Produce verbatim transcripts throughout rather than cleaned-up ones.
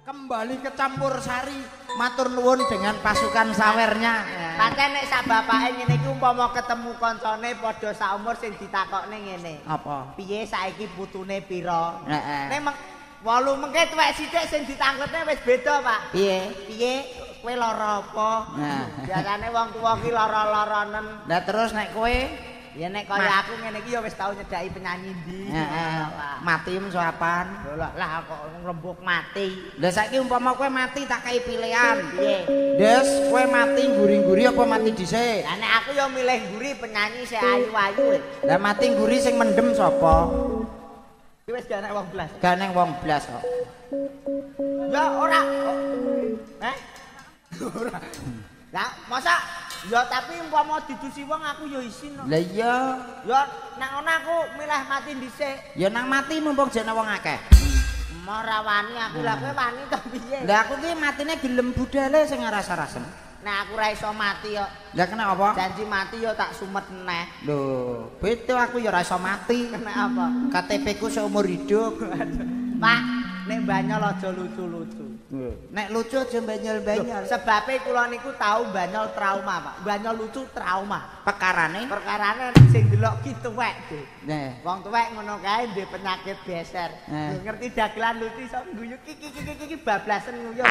kembali ke campur sari. Matur nuwun dengan pasukan sawernya. Pancen nek sak bapake ngene iki umpama ketemu kancane padha sak umur sing ditakokne ngene. Apa? Piye saiki putune pira? Heeh. Nek meng wolu mengke tuwek sithik sing ditangketne wis beda, Pak. Piye? Piye kowe lara apa? Nah. Biasane wong tuwa ki lara-laranen. Lah terus nek kowe ya nek kaya aku ngene iki ya wis tau nyedaki penyanyi ndi. Heeh. Mati mung soapan. Lah lah kok ngrembug mati. Lah saiki umpama kowe mati tak kei pilihan. Piye? Des, kowe mati nguri-nguri apa mati dhisik? Lah nek aku ya milih nguri penyanyi sing ayu-ayu. Lah mati nguri sing mendem sapa? Iki wis gak nek wong blas. Gak neng wong blas kok. Ya ora. Eh? Ora. Lah masa ya tapi umpama didusi wong aku ya isin. Lah iya. Ya nek ngono aku milih mati dhisik. Ya nang mati mumpung jane wong akeh. Ora wani aku lah kowe wani to piye? Lah aku ki matine gelem budale sing ngrasa-rasem. Nek aku ora iso mati yo. Lah kena apa? Janji mati yo tak sumet neh. Lho, beda aku ya ora iso mati. Kena apa? K T P ku seumur hidup. Pak, nek banyol aja lucu-lucu. Nek lucu aja banyol-banyol. Sebabe kula niku tau banyol trauma, Pak. Banyol lucu trauma. Perkarane? Perkarane sing delok ki tuwek, Dik. Nah. Wong tuwek ngono kae ndek penyakit beser. Eh. Ngerti dagelan lucu iso guyu ki ki ki ki ki bablasen nguyu.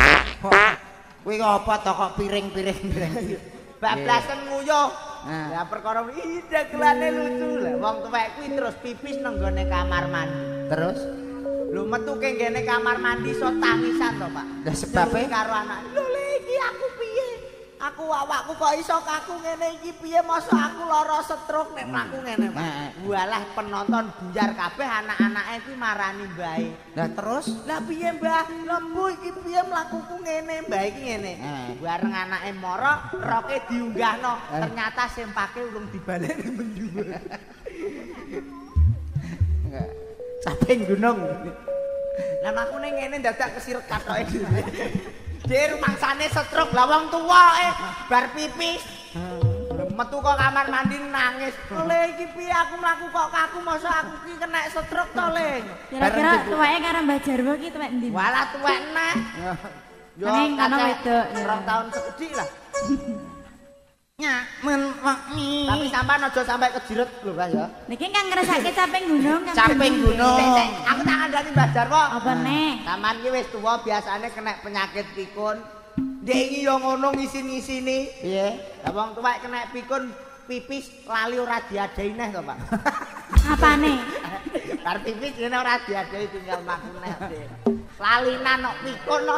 Kuwi apa to kok piring-piring piring. Bablasen nguyu. Nah. Lah perkara iki dagelane lucu lah. Wong tuwek kuwi terus pipis nang gone kamar mandi. Terus Lho metu ke ngene kamar mandi iso tangisan to, Pak. Lah sebabe karo anak. Lho le iki aku piye? Aku awakku kok iso kaku ngene iki piye? Mosok aku lara stroke nek mlaku ngene, Pak. Walah penonton buyar kabeh anak-anake kuwi marani mbae. Lah terus Lah piye, Mbah? Lah Bu iki piye mlakuku ngene? Mbah iki ngene. Eh. Bareng anake mara, roke diunggahno. Ternyata sempake urung dibaleni menjuwe. caping gunung. Lah makune ngene dadak kesiret katoke dhewe. Dhewe rumangsane stroke lah wong tuwa eh bar pipis. Metu kok kamar mandi nangis. Le iki piye aku mlaku kok kaku mosok aku ki kena stroke to, Le. Kira-kira tuweke karo Mbah Jarwo ki tuwek endi? Walah tuwek neh. Yo Neng kono wedok. rong tahun sekedhik lah. Nya men wakmi. Tapi sampean aja sampai kejiret lho, Mas ya. Niki kan ngrasake caping gunung kan. Caping gunung. Sik, sik, aku tak kandhani Mbah Jarwo. Apa neh? Taman ki wis tuwa biasane kena penyakit pikun. Ndek iki yo ngono ngisin-ngisini. Piye? Lah wong tuwek kena pikun pipis lali ora diadai neh to, Pak. Apane? Bar pipis ngene ora diadai tinggal mlaku neh. Lalinan kok pikun kok.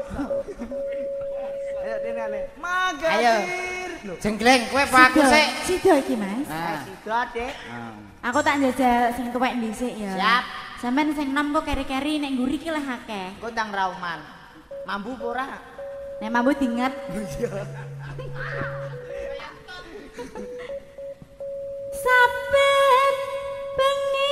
Ayo dene. Magazir. Lho, Jenggleng kowe apa aku sik? Sida iki, Mas. Nah. sida, Dik. Aku tak njajal sing tuwek dhisik ya. Siap. Sampeyan sing enom kok keri-keri nek nguri ki leh akeh. Engko ndang rauman. Mambu apa ora? Nek mambu dinget. Saben bengi.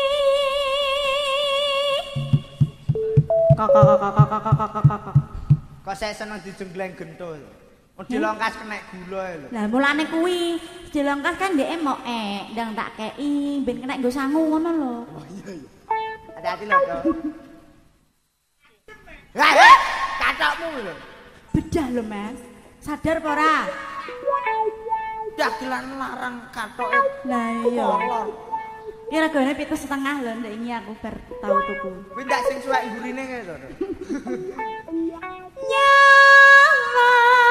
Kok kok kok kok kok kok kok kok. Kok saya seneng dijenggleng gentul. Mau dilongkas kena gula lho. Lah mulane kuwi dilongkas kan dhek mau ek, ndang tak kei ben kena nggo sangu ngono lho. Oh iya iya. Hati-hati lho, Dok. Lah, eh, katokmu lho. Bedah lho, Mas. Sadar apa ora? Dagelan larang katoke. Lah iya. Kolor. Ki regane pitu setengah lho ndek iki aku bar tau tuku. Kuwi ndak sing suwek gurine ngene to, Dok. Nyawa.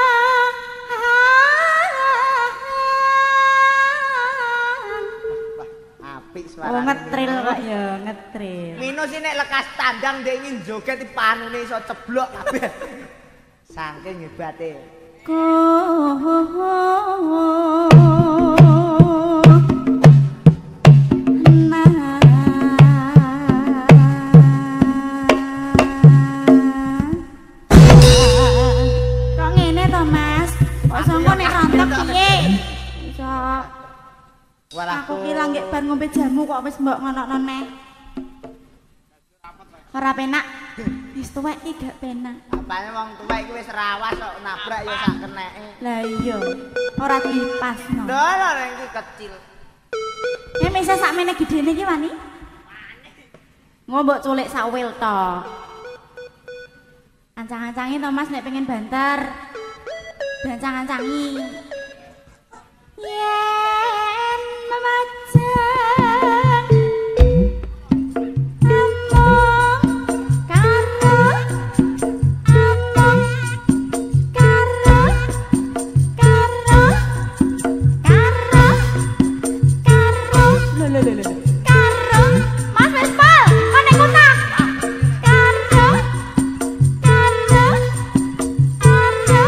Apik Oh suarane. ngetril kok ya, ngetril. Minus ini nek lekas tandang ndek iki joget iki panune iso ceblok kabeh. Saking hebate. Ko kok ngene to, Mas? Kok sampe nek rontok piye? Iso Walah aku ki lang bar ngombe jamu kok wis mbok ngonokno neh. Ora penak. Wis tuwek iki gak penak. apane wong tuwek iki wis rawas kok nabrak ya sak keneke. Lah iya. Ora dipasno. Lho lho iki kecil. Ya mesa sakmene gedene iki wani? Ngo mbok culik sak wil to. Ancang-ancangi to Mas nek pengen banter. Ancang-ancangi. Yen memajang among karo among karo karo karo karo lho lho lho karo Mas wis pol kok nek kutak karo karo karo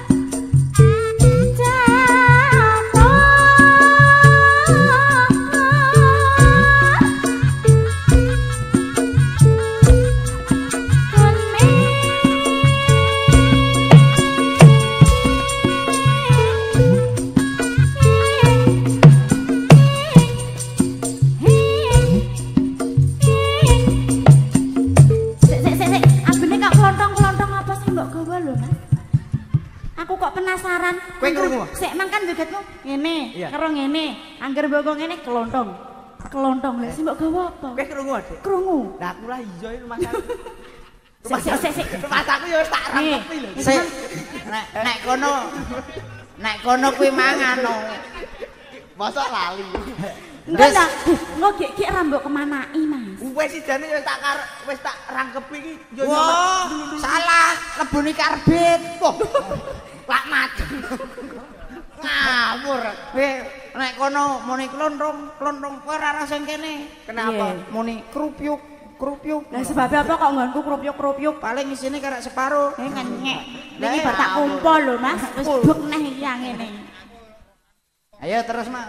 penasaran. Kowe krungu? Sik mangkan jogetmu ngene, karo ngene. Angger mbok ngene kelontong. Kelontong lha sing mbok gawa apa? Kowe krungu, Dik? Krungu. Lah aku lah iya rumah aku. Sik sik sik sik. Rumah aku ya wis tak rangkepi lho. Sik. Nek nek kono nek kono kuwi mangan. Mosok lali. Enggak enggak. Engko gek-gek ra mbok kemanai, Mas. Wis sidane wis tak wis tak rangkepi iki yo Wah, salah lebuni karbit. Lak macem. Ngawur. Kowe nek kono muni klontong, klontong kowe ora sing kene. Kenapa? Muni krupyuk, krupyuk. Lah sebab apa kok nggonku krupyuk-krupyuk? Paling isine karek separo. Eh ngenyek. Iki bar tak kumpul lho, Mas. Wis buk neh iki yang ngene. Ayo terus, Mas.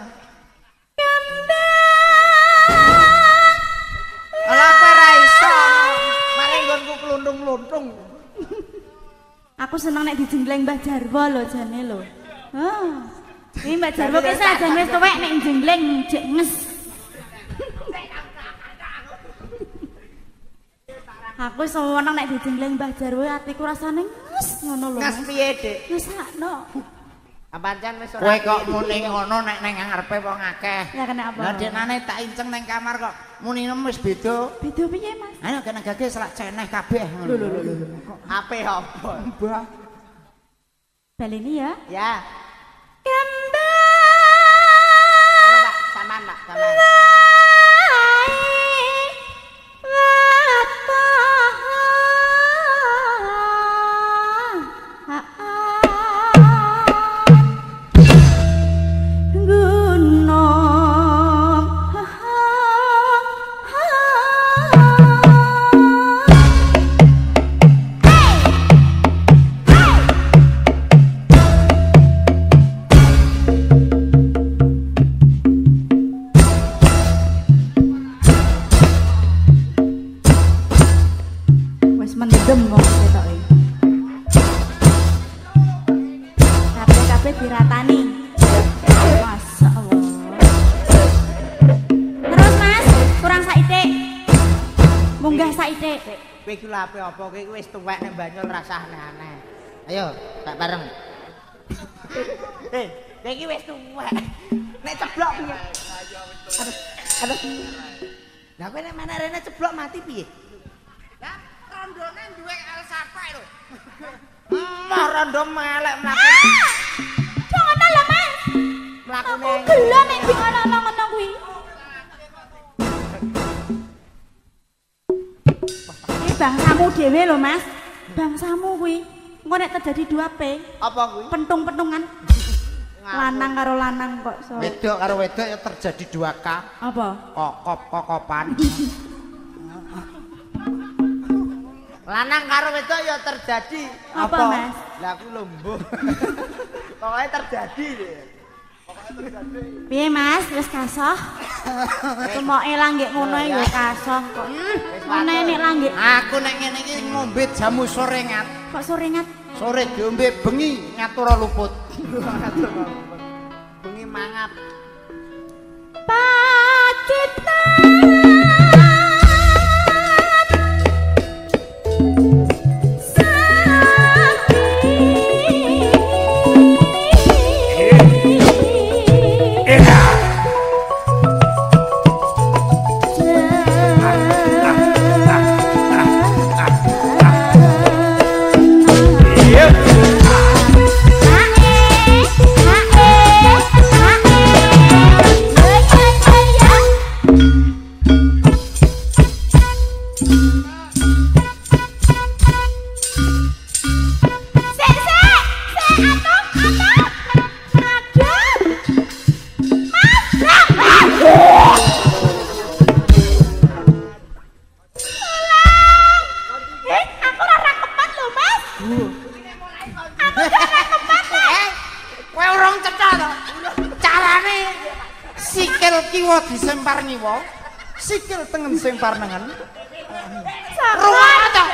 Kembang. Ala kowe ra iso. Mari nggonku kluntung-kluntung. Aku seneng nek dijenggleng Mbah Jarwo lho jane lho. Hah. Iki Mbah Jarwo ki sajan wis tuwek nek jengleng jenges. Aku seneng nek dijenggleng Mbah Jarwo atiku rasane nges ngono lho. Nges piye, Dik? Wis sakno. Pancen wis ora. Kowe kok muni ngono nek nang ngarepe wong akeh. Ya kenapa? Lah denane tak inceng nang kamar kok muni wis beda. Beda piye, Mas? Ayo kena gage selak ceneh kabeh. Lho lho lho lho. Ape apa? Mbah. Baleni ya. Ya. Kembang. Coba Pak, sampean Pak, sampean. Mendem kok ketoke. Kabeh-kabeh diratani. Masyaallah. Terus Mas, kurang saitik. Munggah saitik. Kowe iki lho ape apa? Kowe wis tuwek nek banyu rasane aneh. Ayo, tak bareng. Eh, kowe iki wis tuwek. Nek ceblok piye? Aduh. Aduh. Lah kowe nek meneh rene ceblok mati piye? Lah rondone duwe alsapek lho. Mah rondo melek mlaku. Jangan ngono lho, Mas. Mlakune. Gelo nek sing ngono ngono kuwi. Iki bangsamu dhewe lho, Mas. Bangsamu kuwi. Engko nek terjadi dua P. Apa kuwi? Pentung-pentungan. Lanang karo lanang kok so. Wedok karo wedok ya terjadi dua K. Apa? Kokop-kokopan. Lanang karo wedok ya terjadi. Apa, Mas? Lah aku lombo. Pokoke terjadi deh. Pokoke terjadi. Piye Mas, wis kasoh? Tumoke langgek ngono ya kasoh kok. Ngene nek langgek. Aku nek ngene iki ngombe jamu sore ngat. Kok sore ngat? Sore diombe bengi ngatura luput. Bengi mangap. Pacitan. Eh, kowe urung cetha to. Carane sikil kiwa disempar ngiwa, sikil tengen sempar nengen. Ruwet to.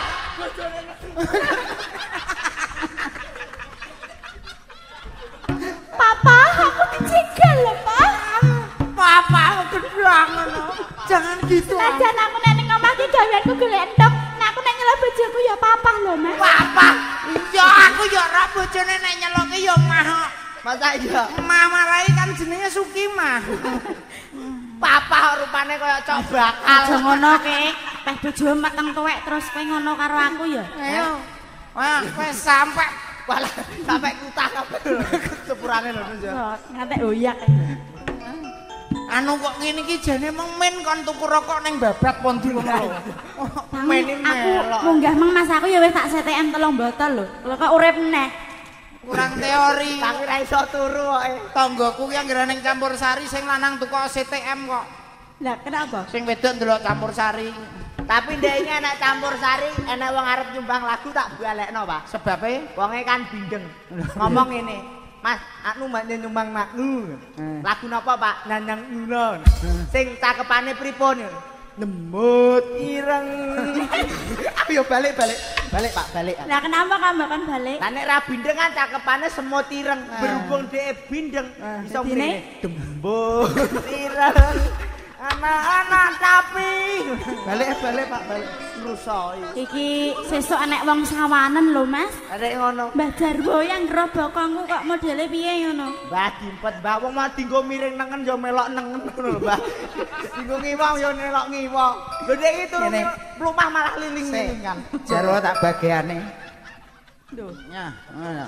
Papa, aku dicegal lho, Pak. Papa gedang ngono. Jangan gitu. Senajan aku nek ning omah ki gaweanku golek entuk, nek aku nek nyelok bojoku ya papa lho, Mas. Papa. Iya aku ya ora bojone nek nyeloke ya mah. Masa iya? Mah marai kan jenenge Sukimah. Papa rupane kaya cok bakal. Aja ngono ke. Teh bojo meteng tuwek terus kowe ngono karo aku ya. Ayo. Wah, wis sampe Walah, sampai kutah kabeh lho. Sepurane lho, Nus. Ngantek oyak. Anu kok ngene iki jane mung men kon tuku rokok ning babat pondi ngono lho. Meni Aku melok. munggah mang Mas aku ya wis tak C T M telung botol lho. Lho kok urip meneh. Kurang teori. Tapi ra iso turu kok. Tanggoku ki anggere ning Campur Sari sing lanang tuku C T M kok. Lah kenapa? Sing wedok ndelok Campur Sari. Tapi ndek iki enak campur sari, enak wong arep nyumbang lagu tak balekno, Pak. Sebabe Wonge kan bindeng. Ngomong ngene, Mas, aku mbak nyumbang maknu. Lagu napa, Pak? Nanyang Yunan. Sing cakepane pripun? Lembut ireng. Aku yo balik-balik. Balik, Pak, balik. Lah kenapa kamu kan balik? Lah nek ra bindeng kan cakepane semut ireng. Berhubung dhek bindeng, iso mrene. Lembut ireng. Anak-anak tapi balik balik Pak balik ngrusoi. Iki sesuk anek wong sawanen lho, Mas. Arek ngono. Mbah Jarwo yang gerobokongku kok modele piye ngono? Mbah dimpet, Mbah wong mau dinggo miring nengen yo melok nengen ngono lho, Mbah. Dinggo ngiwa yo nelok ngiwa. Lho nek itu plumah malah liling-liling kan. Jarwo tak bagiane. Lho, Nyah, ngono.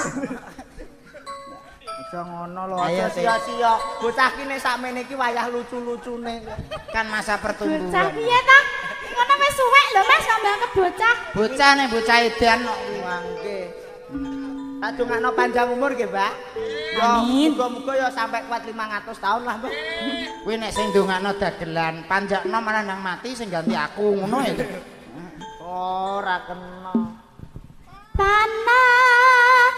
Aja ngono lho, Ayo, aja sia-sia. Bocah ki nek sakmene iki wayah lucu-lucune. Kan masa bocah pertumbuhan. piye ta? Ngono wis suwek lho, Mas, ngomong ke bocah. Bocah nih bocah edan kok. Mangke. Tak dongakno panjang umur nggih, Mbak. Yo, Amin. muga-muga yo sampai kuat limang atus tahun lah, Mbak. Kuwi nek sing ndongakno dagelan, panjakno malah nang mati sing ganti aku ngono ya. Ora kena. Panah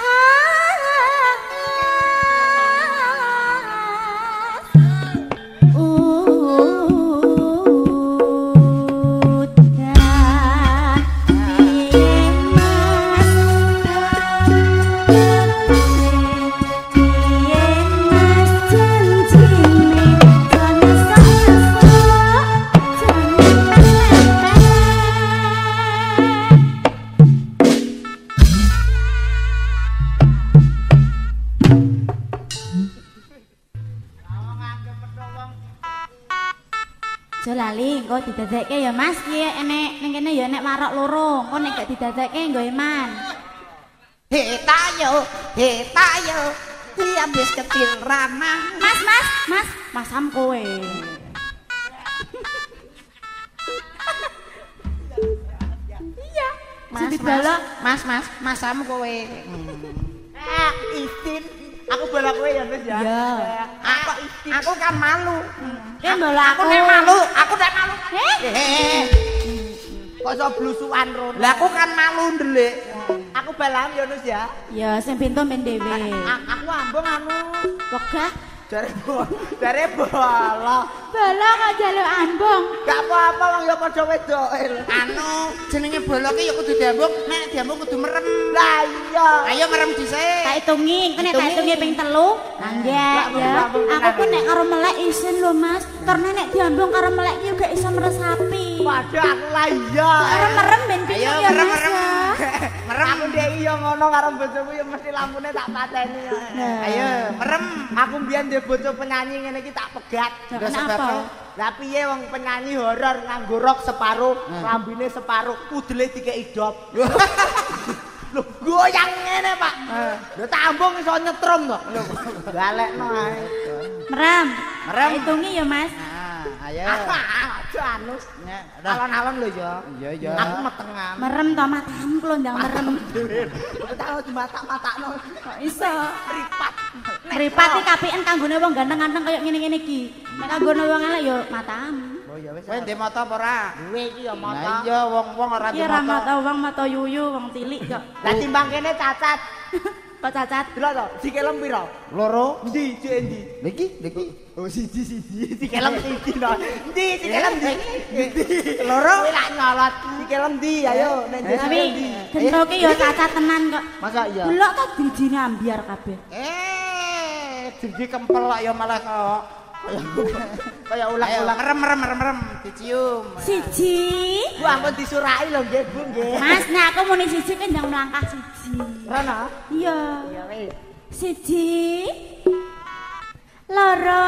lali engko didadekke ya Mas ki enek ning kene ya enek warok loro engko nek gak didadekke nggo iman He tayo, he tayo. Habis kecil ramah. Mas Mas Mas masam kowe iya Mas, mas, mas, mas, masam kowe. Eh, Istin. Aku bola kowe ya, Mas ya. Iya. Aku Istin. Aku kan malu. ki mbola Aku aku nek malu, aku nek malu. eh Hehe. Kok iso blusukan rono. Lah aku kan malu ndelik. Aku balam ya, Nus ya. ya sing pintu men dhewe A- Aku ambung anu. wegah Jare bola. Jare bola. bala kok jaluk ambung Gak apa-apa wong ya padha wedoke. Anu jenenge bola ki ya kudu diambung, nek diambung kudu merem. Lah iya. Ayo merem dhisik. tak hitungi engko nek tak hitungi ping telu nggak ya aku pun nek karo melek isin lho Mas karena nek diambung karo melek ki gak iso meresapi Waduh aku lah iya. karo merem ben Ayo bingung ya merem Mas merem. ya. Merem. Aku ndek iya ngono karo bojoku ya mesti lampune tak pateni. Ayo merem. Aku mbiyen ndek bojo penyanyi ngene iki tak pegat. Lah, Udah kenapa? sebab Lah piye wong penyanyi horor nganggo rok separuh, lambine separuh, udele dikeki dop. Lho goyang ngene, Pak. Lho tak ambung iso nyetrum to. Lho balekno ae. merem Merem. tak hitungi ya Mas Nah, ayo. Aduh anu. Nek, dah. Alon-alon lho ya. Iya, iya. Aku metengan. merem to matamu klondang merem Tak di mata-matakno. kok iso Ripat. mripat iki kapiken kanggone wong ganteng-ganteng kaya ngene-ngene iki nek kanggone wong elek ya matamu Oh ya wis. Kowe ndek moto apa ora? Duwe iki ya moto. Lah iya wong-wong ora Iki ndek ora moto. moto wong moto yuyu wong tilik kok. Lah timbang kene cacat. Kok cacat? Delok to, sikelem piro? Loro. Ndi, cek ndi? Lha iki, lha iki. Oh siji siji, sikelem siji no. Ndi, sikelem ndi? Loro. Kowe lak nyolot. Sikelem ndi? Ayo, nek ndi Tapi sikelem ndi? gento ki ya cacat tenan kok. Masa iya? Delok to dijine ambiar kabeh. Eh, didi kempel kok ya malah kok. Kaya Ayo ulang-ulang. rem rem rem rem dicium. Siji. Bu ampun disurai lho nggih, Bu nggih. Mas, nek aku muni siji kan ndang melangkah siji. Rono. Iya. Ya wis. Siji. Loro.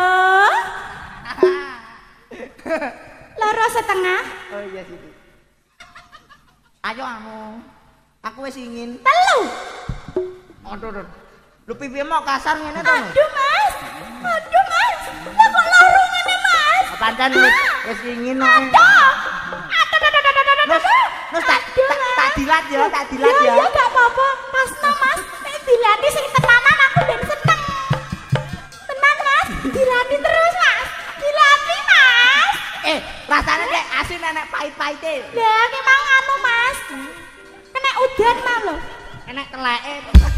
Loro setengah. Oh iya Siti. Ayo anu. Aku wis ingin. Telu. Aduh, aduh. Lu pipimu kasar ngene to. Aduh, Mas. Aduh, Mas. Lah kok loro ngene, Mas? Pancen wis wis ingin kok. Aduh. Aduh, aduh, aduh, aduh, aduh, Nus, aduh. nus tak tak- tak dilat ya, tak dilat Ya, ya. ya gak apa-apa. Pasno, Mas. Nek dilati sing tenanan aku ben seneng. Tenan, Mas. Dilati terus, Mas. Dilati, Mas. Eh, rasane nek asin enek pahit-pahite. Lah, ki mau anu, Mas. Kena udan mah lho. Enek teleke.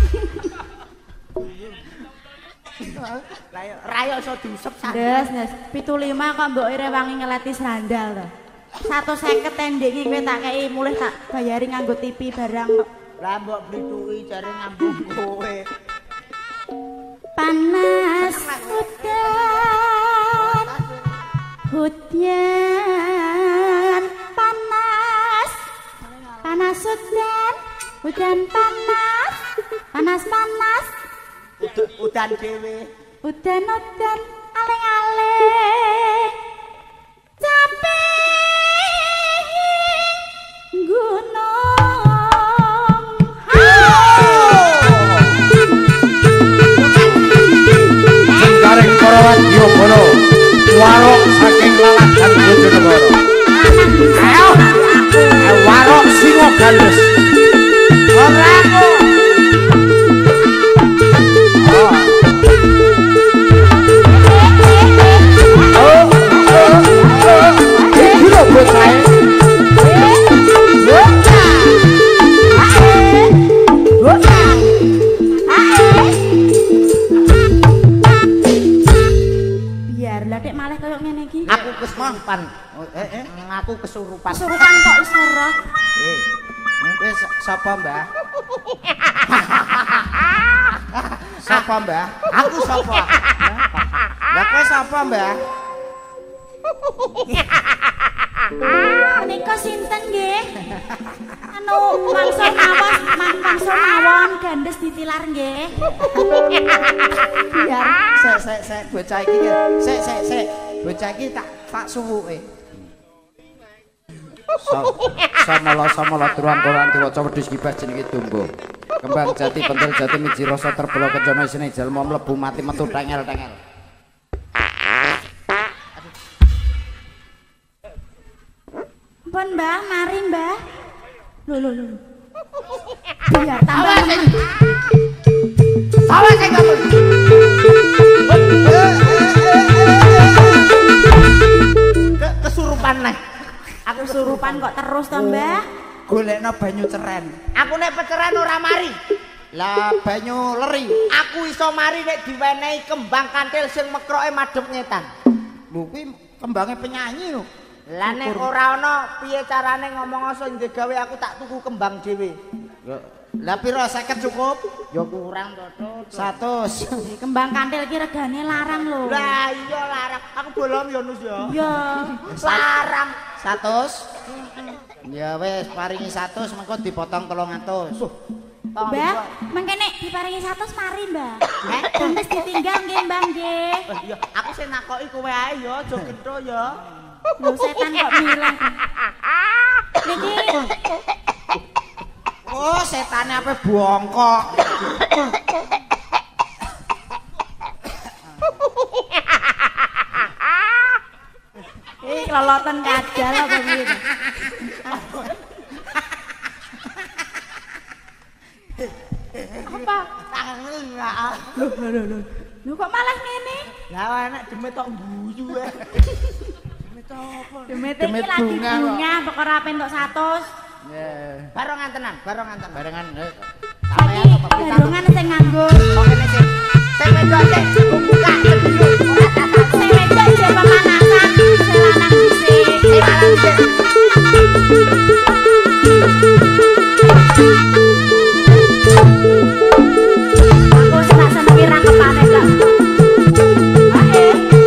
Lah yo ra yo iso diusep sak. Des, des. pitu lima kok mbok rewangi ngeleti sandal to. satu seket tendek iki kowe tak kei mulih tak bayari nganggo T V barang kok. Lah mbok blituki jare ngambung kowe. Panas hujan. Hujan panas. Panas hujan. Hujan panas. Panas panas. Udan dhewe. Udan udan aling-aling. Capek gunung. Jengkaring para wadyabala warok saking laladan Bojonegoro. Ayo, ayo warok singo gandes. Ora aku. Oh, oh, oh. Iki lho bocahe. Biar lah dek malah kayak ngene iki. Aku kesurupan. Eh, eh, aku kesurupan. Kesurupan kok iso roh. Eh, kowe sapa, Mbah? Sapa, Mbah? Aku sapa? Lah kowe sapa, Mbah? Menika sinten nggih? Anu mangsa mawon, mangsa mawon gandes ditilar nggih. Biar Sek sek sek bocah iki. Sek sek sek. Bocah iki tak tak suwuke. Samala samala turuan koran diwaca wedhus kibas jenenge Dumbo. Kembang jati pentil jati miji rasa terbelo kencana isine jalma mlebu mati metu tengel-tengel. pun Mbah, mari Mbah. Lho lho lho. Biar tambah nemen. Awas sing kamu. Ke- Kesurupan nih. Aku surupan kok terus to Mbah. Golekno banyu ceren. Aku nek peceran ora mari. Lah banyu leri. Aku iso mari nek diwenehi kembang kantil sing mekroke madhep ngetan. Lho kuwi kembange penyanyi lho. Lah nek ora ana piye carane ngomong aso ndek gawe aku tak tuku kembang dhewe. Lah piro seket cukup? Ya kurang to, seratus. Kembang kantil ki regane larang lho. Lah iya larang. Aku bolong ya Nus ya. Iya. Larang. seratus. Ya wis paringi seratus mengko dipotong telung atus. Mbah, mengkene diparingi seratus mari Mbah. Eh? Gandes ditinggal nggih Mbah nggih. Iya, aku sing nakoki kowe ae ya, aja gento ya. Lho setan kok milih. Niki Oh, setane apa bongkok. iki keloloten kadal apa piye? Apa? Tanganmu enggak. Lho lho lho. Lho kok malah ngene? Lah anak demit tok guyu ae. Demit Demit iki lagi bunga kok. bunga perkara pentok seratus. Yeah. Barongan tenan, barongan tenan. Barengan eh. Saiki barongan sing nganggur. Kok ngene sih? Sing wedok sik buka dulu. Ora tata. Sing wedok aja pemanasan, sing lanang dhisik. Sing lanang sik. Aku seneng senengi rangkepane gak. Ae.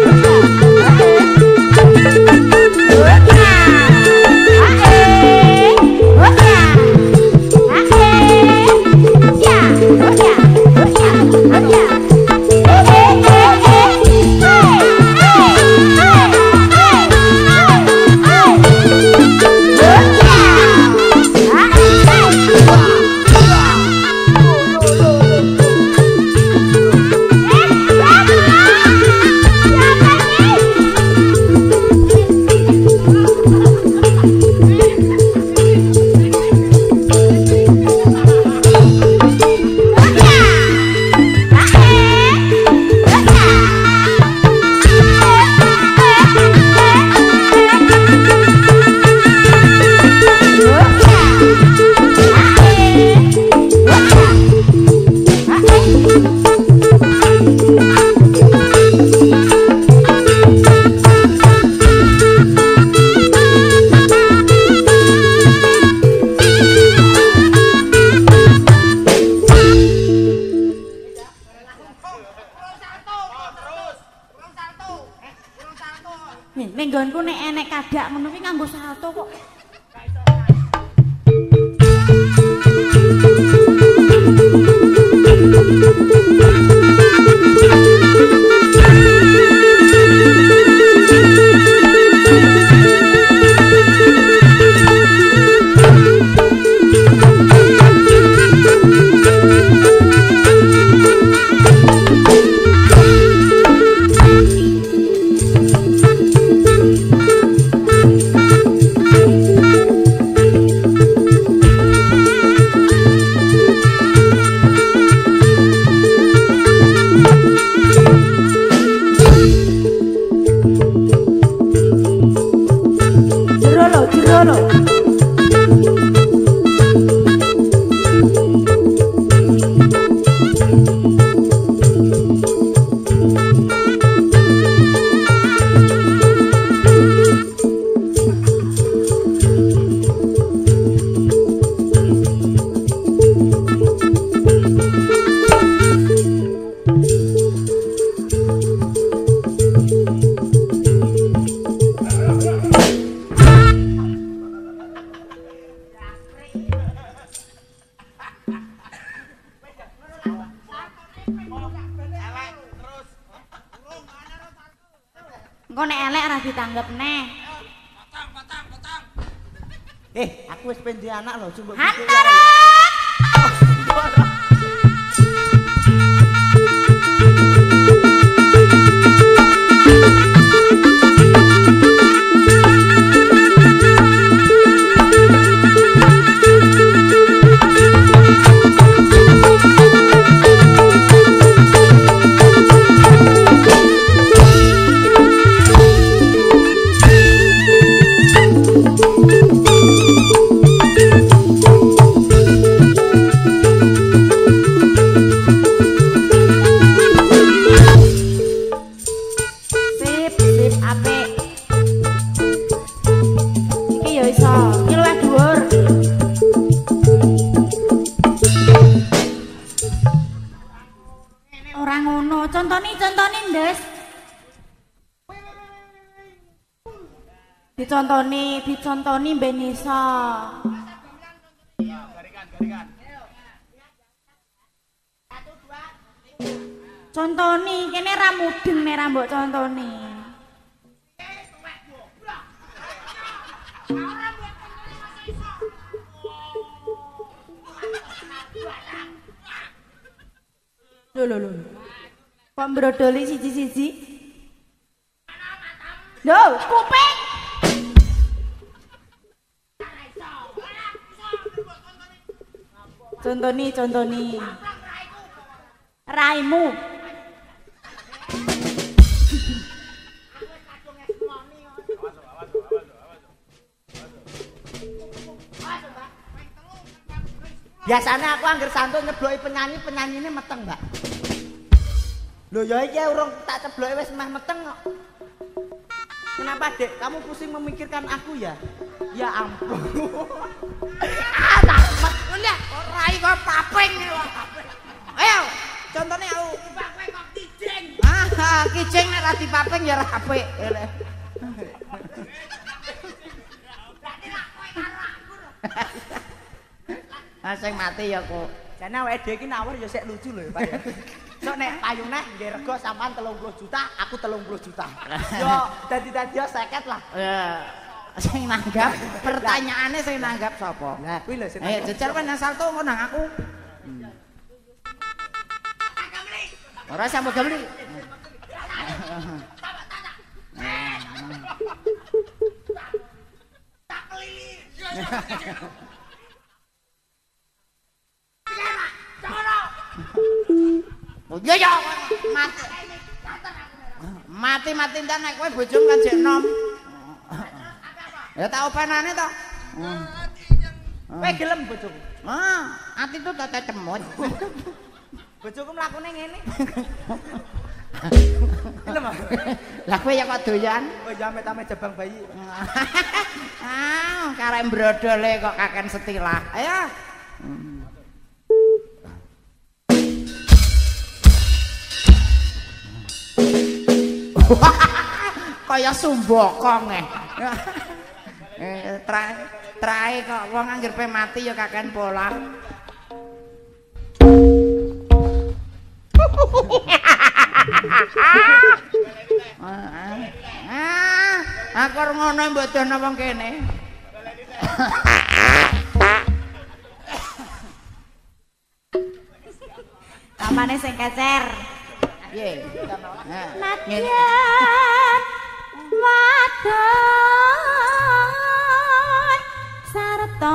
Ning nggonku nek enek kadak ngono kuwi nganggo salto kok. Engko nek elek ora ditanggep neh. Potong, potong, potong. Eh, aku wis pengen duwe anak lho, sumpah. Antara. Dicontoni, dicontoni ben iso. Garingan, garingan. Contoni, kene ra mudeng nek ra mbok contoni. Lho lho lho. Kok mbrodoli siji-siji? Lho, kuping. Contoni, contoni. Raimu. Biasanya aku angger santun nyebloki penyanyi, penyanyine meteng, Mbak. Lho ya iki urung tak cebloki wis meh meteng kok. Kenapa, Dek? Kamu pusing memikirkan aku ya? Ya ampun. Ah, tamat. Lah, rai kok paping kok. Ayo, contohnya aku paping kok kijing. Ah, kijing nek ra dipaping ya ra apik. Ah, sing mati ya kok. Jane awake dhewe iki nawar ya sik lucu lho, Pak. Sok nek payune nggih rego sampean telung puluh juta, aku telung puluh juta. Yo dadi-dadi yo seket lah. Ya, sing nanggap pertanyaane sing nanggap sapa? Lah kuwi lho sing. Eh, jejer kowe nang salto ngono nang aku. Ora sampe gembli. Oh iya ya mati. Mati-mati entar nek kowe bojomu kan jek nom. Ya tak openane to. Kowe gelem bojoku. Ah, ati itu tete cemut. Bojoku mlakune ngene. Gelem ah. Lah kowe ya kok doyan. Oh ya amit-amit jabang bayi. Ah, karek brodole kok kaken setilah. Ayo. Kaya sumbokong eh. Eh trae trae kok wong anggere pe mati ya kaken pola. Ah, aku ngono mbok dono wong kene. Kamane sing kecer. Piye? Nadyan wadon sarta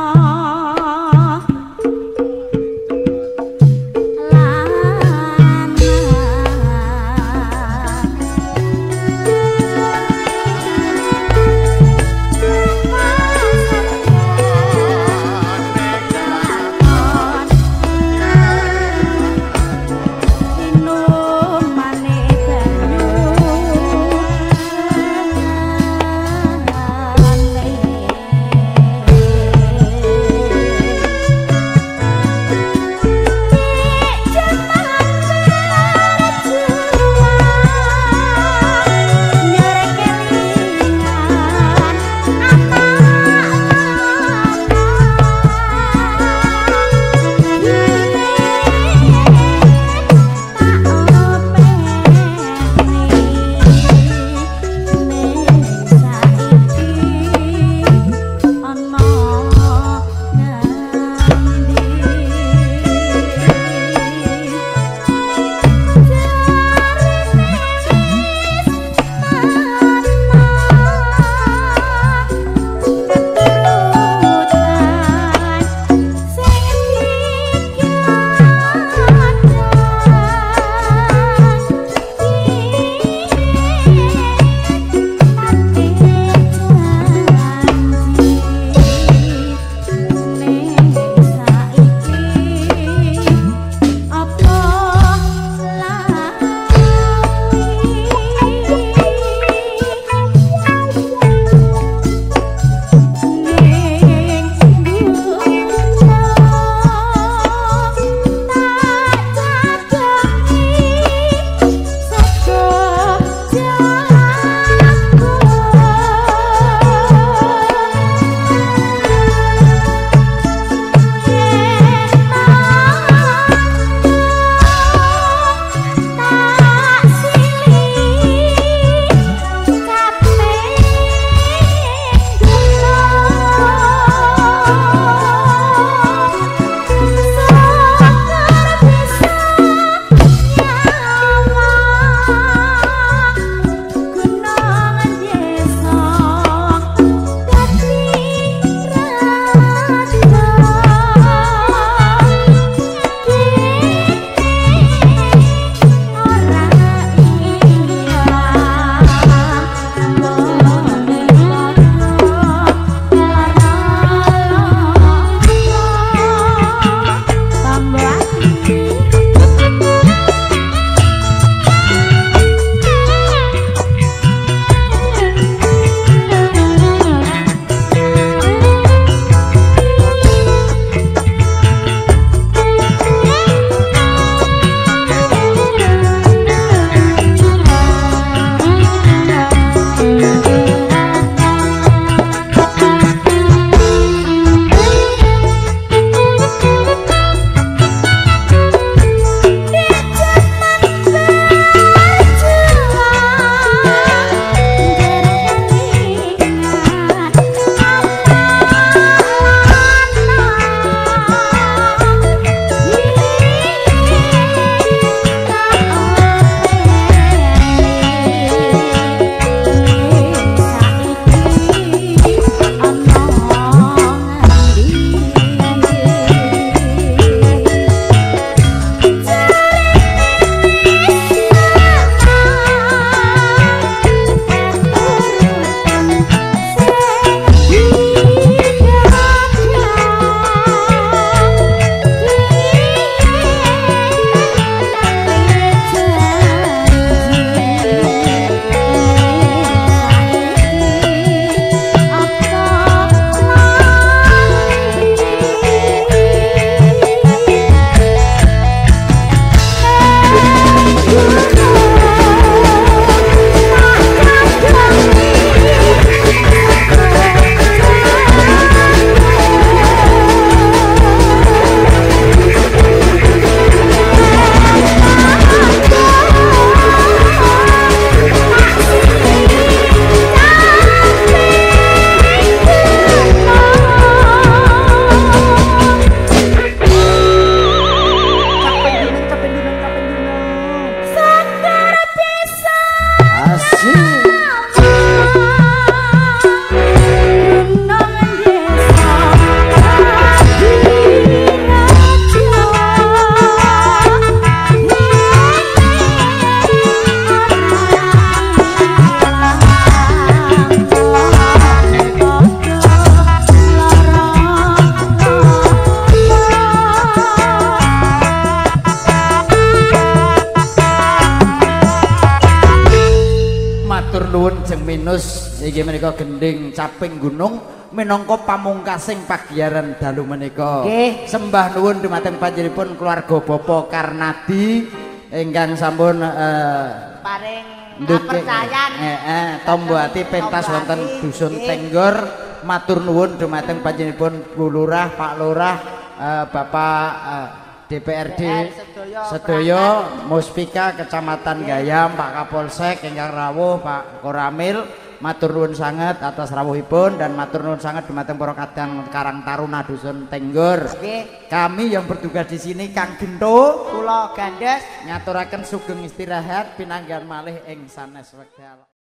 nuwun jeng minus iki menika gending caping gunung minangka pamungkasing pagiyaran dalu menika. Nggih. Sembah nuwun dumateng panjenenganipun keluarga Bapak Karnadi ingkang sampun uh, paring Nduk kepercayaan. Heeh, tombo ati pentas wonten dusun Tenggor. Matur nuwun dumateng panjenenganipun Bu Lurah, Pak Lurah, uh, Bapak uh, D P R D sedaya, Muspika Kecamatan Gayam, Pak Kapolsek ingkang rawuh, Pak Koramil. Matur nuwun sanget atas rawuhipun dan matur nuwun sanget dumateng para kadang Karang Taruna dusun Tenggor. Nggih. Kami yang bertugas di sini Kang Gento, Kula Gandes ngaturaken sugeng istirahat pinanggan malih ing sanes wekdal.